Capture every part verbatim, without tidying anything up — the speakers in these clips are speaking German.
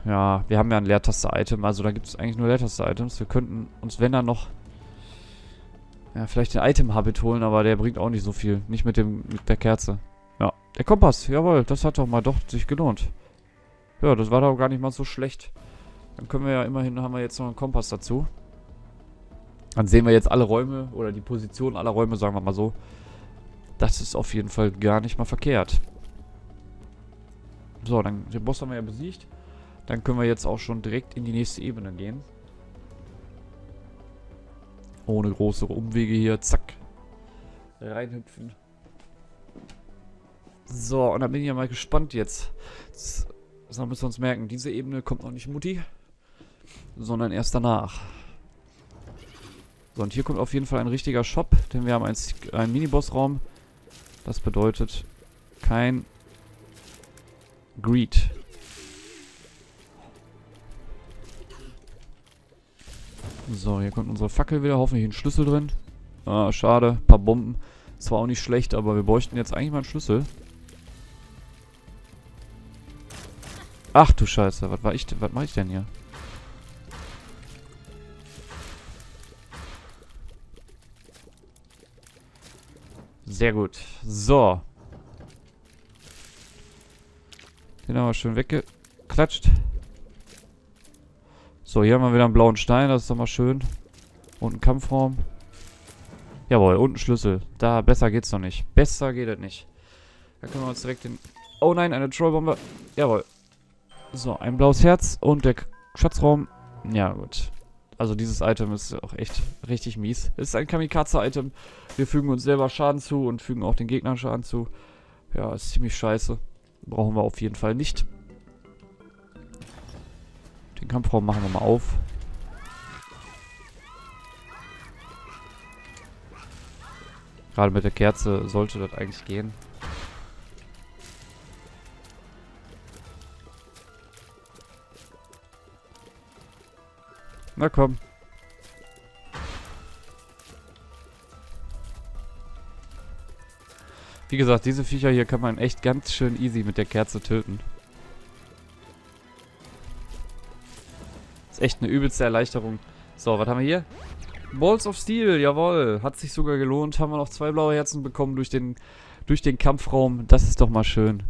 Ja, wir haben ja ein Leertaste-Item. Also da gibt es eigentlich nur Leertaste-Items. Wir könnten uns, wenn dann noch... Ja, vielleicht den Item-Habit holen, aber der bringt auch nicht so viel. Nicht mit dem mit der Kerze. Ja, der Kompass. Jawohl, das hat doch mal doch sich gelohnt. Ja, das war doch gar nicht mal so schlecht. Dann können wir ja immerhin, haben wir jetzt noch einen Kompass dazu. Dann sehen wir jetzt alle Räume oder die Position aller Räume, sagen wir mal so. Das ist auf jeden Fall gar nicht mal verkehrt. So, dann den Boss haben wir ja besiegt. Dann können wir jetzt auch schon direkt in die nächste Ebene gehen. Ohne große Umwege hier. Zack. Reinhüpfen. So, und dann bin ich ja mal gespannt jetzt. Das, das müssen wir uns merken. Diese Ebene kommt noch nicht Mutti, sondern erst danach. So, und hier kommt auf jeden Fall ein richtiger Shop, denn wir haben einen, einen Miniboss-Raum. Das bedeutet kein Greed. So, hier kommt unsere Fackel wieder. Hoffentlich ein Schlüssel drin. Ah, schade. Ein paar Bomben. Zwar auch nicht schlecht, aber wir bräuchten jetzt eigentlich mal einen Schlüssel. Ach du Scheiße. Was war ich denn? Was mache ich denn hier? Sehr gut. So. Den haben wir schön weggeklatscht. So, hier haben wir wieder einen blauen Stein. Das ist doch mal schön. Und einen Kampfraum. Jawohl, und einen Schlüssel. Da, besser geht's noch nicht. Besser geht es nicht. Da können wir uns direkt den... Oh nein, eine Trollbombe. Jawohl. So, ein blaues Herz und der Schatzraum. Ja, gut. Also dieses Item ist auch echt richtig mies. Es ist ein Kamikaze-Item. Wir fügen uns selber Schaden zu und fügen auch den Gegnern Schaden zu. Ja, ist ziemlich scheiße. Brauchen wir auf jeden Fall nicht. Den Kampfraum machen wir mal auf. Gerade mit der Kerze sollte das eigentlich gehen. Na komm. Wie gesagt, diese Viecher hier kann man echt ganz schön easy mit der Kerze töten. Ist echt eine übelste Erleichterung. So, was haben wir hier? Balls of Steel, jawohl. Hat sich sogar gelohnt. Haben wir noch zwei blaue Herzen bekommen durch den, durch den Kampfraum. Das ist doch mal schön.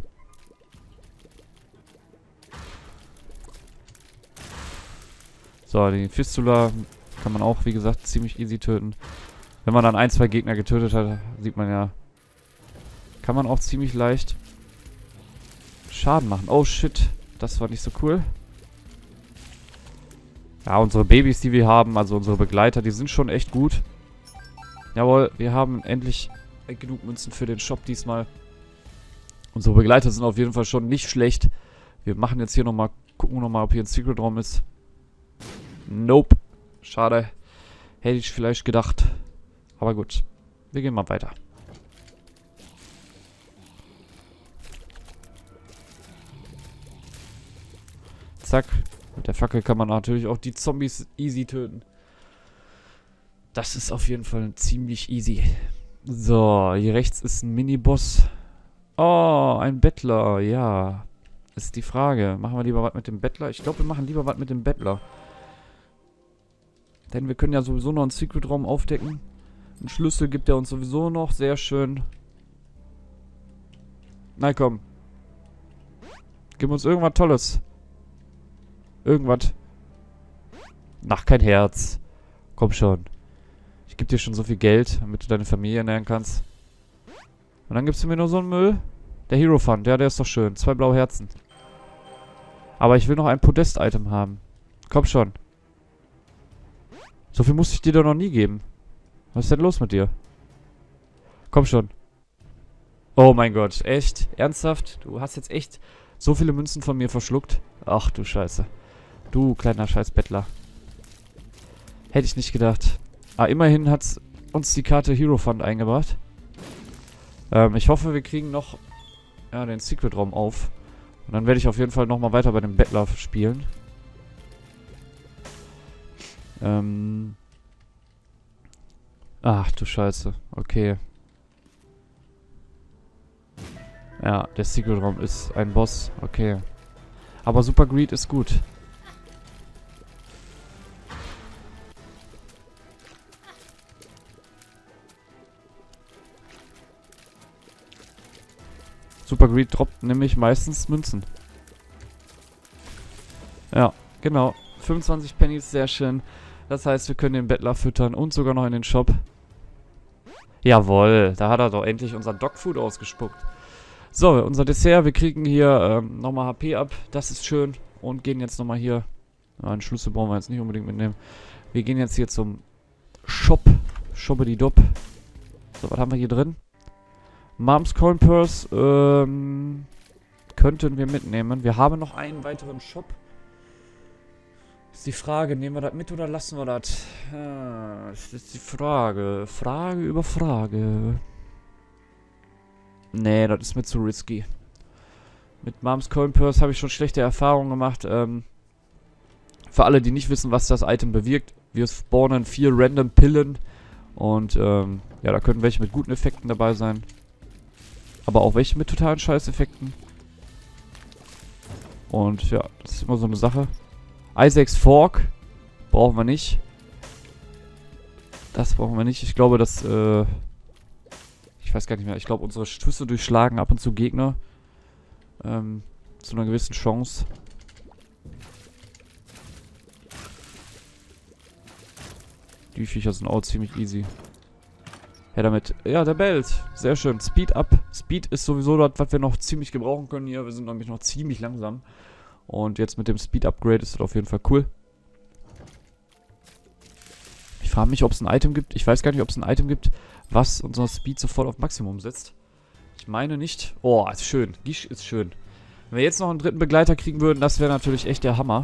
So, den Fistula kann man auch, wie gesagt, ziemlich easy töten. Wenn man dann ein, zwei Gegner getötet hat, sieht man ja, kann man auch ziemlich leicht Schaden machen. Oh shit, das war nicht so cool. Ja, unsere Babys, die wir haben, also unsere Begleiter, die sind schon echt gut. Jawohl, wir haben endlich genug Münzen für den Shop diesmal. Unsere Begleiter sind auf jeden Fall schon nicht schlecht. Wir machen jetzt hier nochmal, gucken wir nochmal, ob hier ein Secret Raum ist. Nope. Schade. Hätte ich vielleicht gedacht. Aber gut. Wir gehen mal weiter. Zack. Mit der Fackel kann man natürlich auch die Zombies easy töten. Das ist auf jeden Fall ziemlich easy. So, hier rechts ist ein Miniboss. Oh, ein Bettler. Ja. Ist die Frage. Machen wir lieber was mit dem Bettler? Ich glaube, wir machen lieber was mit dem Bettler. Denn wir können ja sowieso noch einen Secret-Raum aufdecken. Einen Schlüssel gibt er uns sowieso noch. Sehr schön. Na komm. Gib uns irgendwas Tolles. Irgendwas. Ach, kein Herz. Komm schon. Ich gebe dir schon so viel Geld, damit du deine Familie ernähren kannst. Und dann gibst du mir nur so einen Müll. Der Hero Fund, ja, der ist doch schön. Zwei blaue Herzen. Aber ich will noch ein Podest-Item haben. Komm schon. So viel muss ich dir doch noch nie geben. Was ist denn los mit dir? Komm schon. Oh mein Gott, echt? Ernsthaft? Du hast jetzt echt so viele Münzen von mir verschluckt? Ach du Scheiße. Du kleiner Scheißbettler. Hätte ich nicht gedacht. Ah, immerhin hat uns die Karte Hero Fund eingebracht. Ähm, ich hoffe, wir kriegen noch ja, den Secret-Raum auf. Und dann werde ich auf jeden Fall nochmal weiter bei dem Bettler spielen. Ähm. Ach du Scheiße. Okay. Ja, der Secret-Raum ist ein Boss. Okay. Aber Super Greed ist gut. Super Greed droppt nämlich meistens Münzen. Ja, genau. fünfundzwanzig Pennies, sehr schön. Das heißt, wir können den Bettler füttern und sogar noch in den Shop. Jawohl, da hat er doch endlich unser Dogfood ausgespuckt. So, unser Dessert. Wir kriegen hier ähm, nochmal H P ab. Das ist schön. Und gehen jetzt nochmal hier. Ja, einen Schlüssel brauchen wir jetzt nicht unbedingt mitnehmen. Wir gehen jetzt hier zum Shop. Shoppedy-Dop. So, was haben wir hier drin? Moms Coin Purse. Ähm, könnten wir mitnehmen. Wir haben noch einen weiteren Shop. Ist die Frage, nehmen wir das mit oder lassen wir das? Ja, das ist die Frage. Frage über Frage. Nee, das ist mir zu risky. Mit Moms Coin Purse habe ich schon schlechte Erfahrungen gemacht. Ähm, für alle, die nicht wissen, was das Item bewirkt. Wir spawnen vier random Pillen. Und ähm, ja, da können welche mit guten Effekten dabei sein. Aber auch welche mit totalen Scheißeffekten. Und ja, das ist immer so eine Sache. Isaacs Fork brauchen wir nicht. Das brauchen wir nicht. Ich glaube, dass äh, ich weiß gar nicht mehr. Ich glaube, unsere Schüsse durchschlagen ab und zu Gegner. Ähm, zu einer gewissen Chance. Die Viecher sind auch ziemlich easy. Ja, damit. Ja, der Belt. Sehr schön. Speed up. Speed ist sowieso das, was wir noch ziemlich gebrauchen können hier. Wir sind nämlich noch ziemlich langsam. Und jetzt mit dem Speed Upgrade ist das auf jeden Fall cool. Ich frage mich, ob es ein Item gibt. Ich weiß gar nicht, ob es ein Item gibt, was unser Speed sofort auf Maximum setzt. Ich meine nicht. Oh, ist schön. Gish ist schön. Wenn wir jetzt noch einen dritten Begleiter kriegen würden, das wäre natürlich echt der Hammer.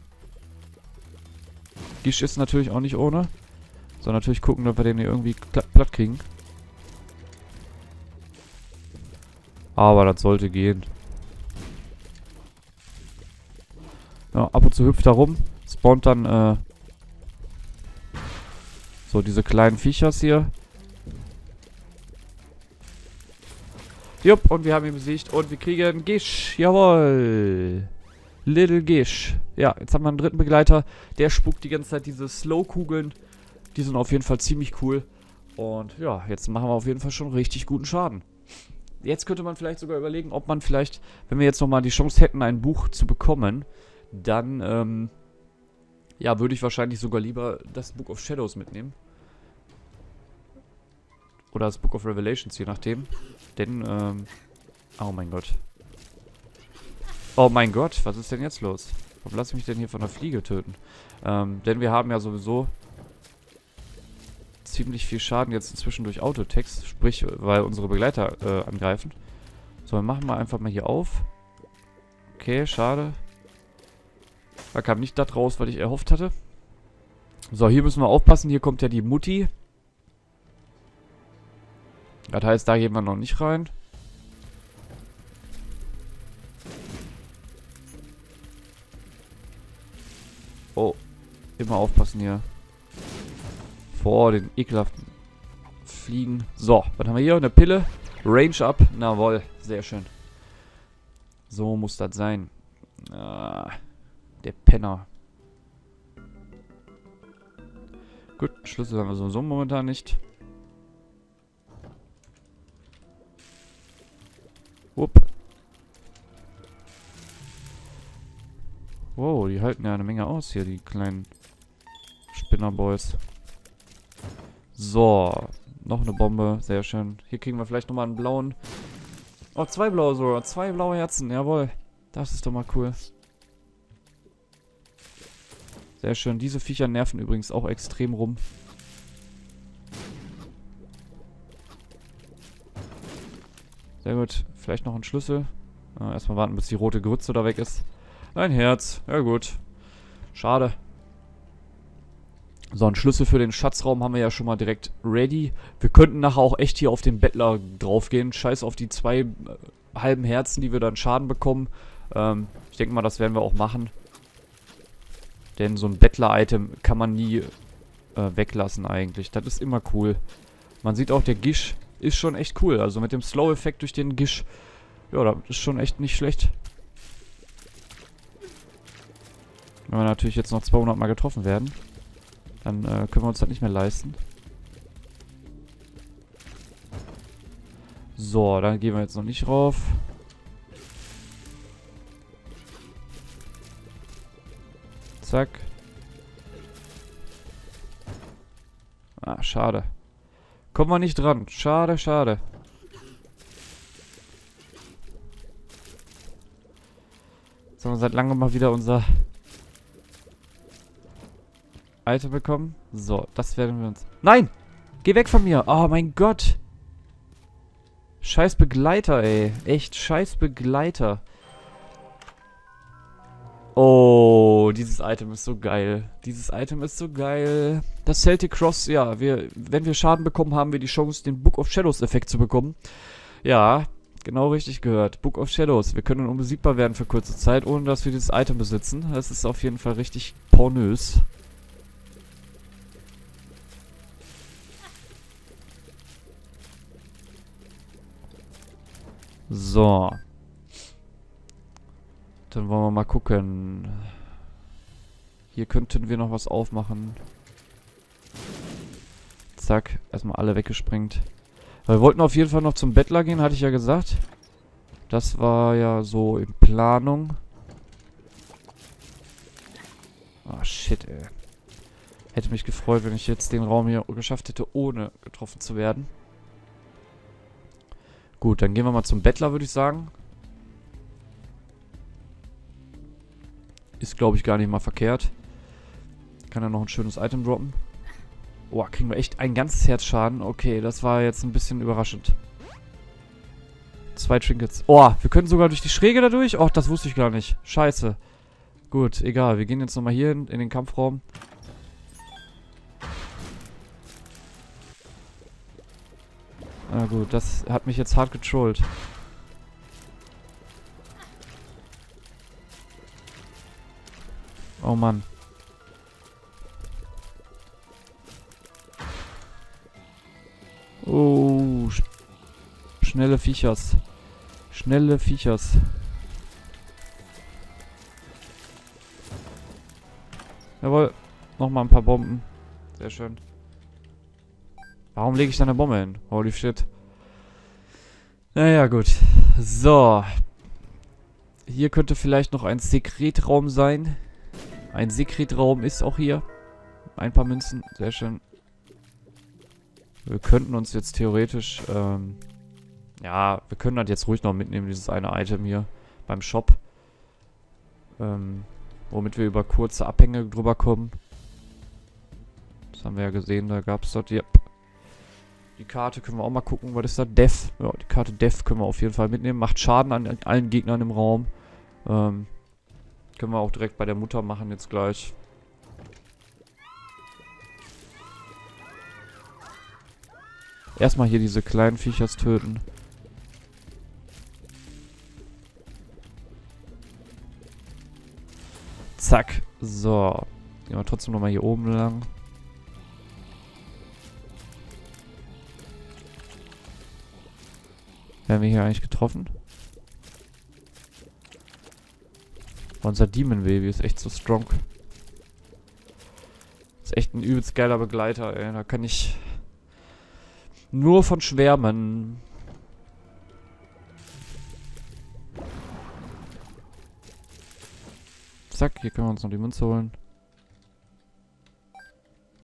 Gish ist natürlich auch nicht ohne. So, natürlich gucken, ob wir den hier irgendwie platt kriegen. Aber das sollte gehen. Ja, ab und zu hüpft er rum. Spawnt dann, äh... so, diese kleinen Viechers hier. Jupp, und wir haben ihn besiegt. Und wir kriegen Gish. Jawohl. Little Gish. Ja, jetzt haben wir einen dritten Begleiter. Der spuckt die ganze Zeit diese Slow-Kugeln. Die sind auf jeden Fall ziemlich cool. Und ja, jetzt machen wir auf jeden Fall schon richtig guten Schaden. Jetzt könnte man vielleicht sogar überlegen, ob man vielleicht, wenn wir jetzt nochmal die Chance hätten, ein Buch zu bekommen, dann, ähm, ja, würde ich wahrscheinlich sogar lieber das Book of Shadows mitnehmen. Oder das Book of Revelations, je nachdem. Denn, ähm, oh mein Gott. Oh mein Gott, was ist denn jetzt los? Warum lasse ich mich denn hier von der Fliege töten? Ähm, denn wir haben ja sowieso ziemlich viel Schaden jetzt inzwischen durch Autotext, sprich, weil unsere Begleiter äh, angreifen. So, dann machen wir einfach mal hier auf. Okay, schade. Da kam nicht das raus, was ich erhofft hatte. So, hier müssen wir aufpassen. Hier kommt ja die Mutti. Das heißt, da gehen wir noch nicht rein. Oh, immer aufpassen hier. Vor den ekelhaften Fliegen. So, was haben wir hier? Eine Pille. Range up. Jawohl, sehr schön. So muss das sein. Ah, der Penner. Gut, Schlüssel haben wir sowieso momentan nicht. Upp. Wow, die halten ja eine Menge aus hier, die kleinen Spinnerboys. So, noch eine Bombe, sehr schön. Hier kriegen wir vielleicht nochmal einen blauen. Oh, zwei blaue sogar, zwei blaue Herzen, jawohl. Das ist doch mal cool. Sehr schön, diese Viecher nerven übrigens auch extrem rum. Sehr gut, vielleicht noch ein Schlüssel. Äh, erstmal warten, bis die rote Grütze da weg ist. Ein Herz, ja gut. Schade. So, einen Schlüssel für den Schatzraum haben wir ja schon mal direkt ready. Wir könnten nachher auch echt hier auf den Bettler draufgehen. Scheiß auf die zwei äh, halben Herzen, die wir dann Schaden bekommen. Ähm, ich denke mal, das werden wir auch machen. Denn so ein Bettler-Item kann man nie äh, weglassen eigentlich. Das ist immer cool. Man sieht auch, der Gish ist schon echt cool. Also mit dem Slow-Effekt durch den Gish, ja, das ist schon echt nicht schlecht. Wenn wir natürlich jetzt noch zweihundert Mal getroffen werden, dann äh, können wir uns das nicht mehr leisten. So, dann gehen wir jetzt noch nicht rauf. Zack. Ah, schade. Kommen wir nicht dran. Schade, schade. Jetzt haben wir seit langem mal wieder unser Item bekommen. So, das werden wir uns... Nein! Geh weg von mir! Oh mein Gott! Scheiß Begleiter, ey. Echt scheiß Begleiter. Oh, dieses Item ist so geil. Dieses Item ist so geil. Das Celtic Cross, ja, wir, wenn wir Schaden bekommen, haben wir die Chance, den Book of Shadows Effekt zu bekommen. Ja, genau richtig gehört. Book of Shadows. Wir können unbesiegbar werden für kurze Zeit, ohne dass wir dieses Item besitzen. Das ist auf jeden Fall richtig pornös. So. Dann wollen wir mal gucken. Hier könnten wir noch was aufmachen. Zack, erstmal alle weggesprengt. Wir wollten auf jeden Fall noch zum Bettler gehen, hatte ich ja gesagt. Das war ja so in Planung. Ah, oh, shit, ey. Hätte mich gefreut, wenn ich jetzt den Raum hier geschafft hätte, ohne getroffen zu werden. Gut, dann gehen wir mal zum Bettler, würde ich sagen. Ist, glaube ich, gar nicht mal verkehrt. Kann er noch ein schönes Item droppen. Boah, kriegen wir echt ein ganzes Herzschaden. Okay, das war jetzt ein bisschen überraschend. Zwei Trinkets. Oh, wir können sogar durch die Schräge dadurch? Och, das wusste ich gar nicht. Scheiße. Gut, egal. Wir gehen jetzt nochmal hier in, in den Kampfraum. Na gut, das hat mich jetzt hart getrollt. Oh Mann. Oh, sch schnelle Viechers. Schnelle Viechers. Jawohl, nochmal ein paar Bomben. Sehr schön. Warum lege ich da eine Bombe hin? Holy shit. Naja, gut. So. Hier könnte vielleicht noch ein Sekretraum sein. Ein Sekretraum ist auch hier. Ein paar Münzen. Sehr schön. Wir könnten uns jetzt theoretisch, ähm, ja, wir können das jetzt ruhig noch mitnehmen, dieses eine Item hier beim Shop. Ähm, womit wir über kurze Abhänge drüber kommen. Das haben wir ja gesehen, da gab es dort, ja. Die Karte können wir auch mal gucken, was ist da? Def. Ja, die Karte Def können wir auf jeden Fall mitnehmen. Macht Schaden an, an allen Gegnern im Raum. Ähm, können wir auch direkt bei der Mutter machen jetzt gleich. Erstmal hier diese kleinen Viechers töten. Zack. So. Gehen wir trotzdem nochmal hier oben lang. Werden wir hier eigentlich getroffen? Unser Demon Baby ist echt so strong. Ist echt ein übelst geiler Begleiter, ey. Da kann ich nur von schwärmen. Zack, hier können wir uns noch die Münze holen.